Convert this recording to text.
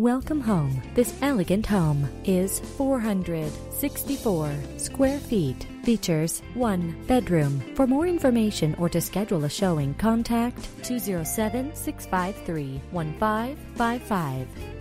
Welcome home. This elegant home is 464 square feet. Features 1 bedroom. For more information or to schedule a showing, contact 207-653-1555.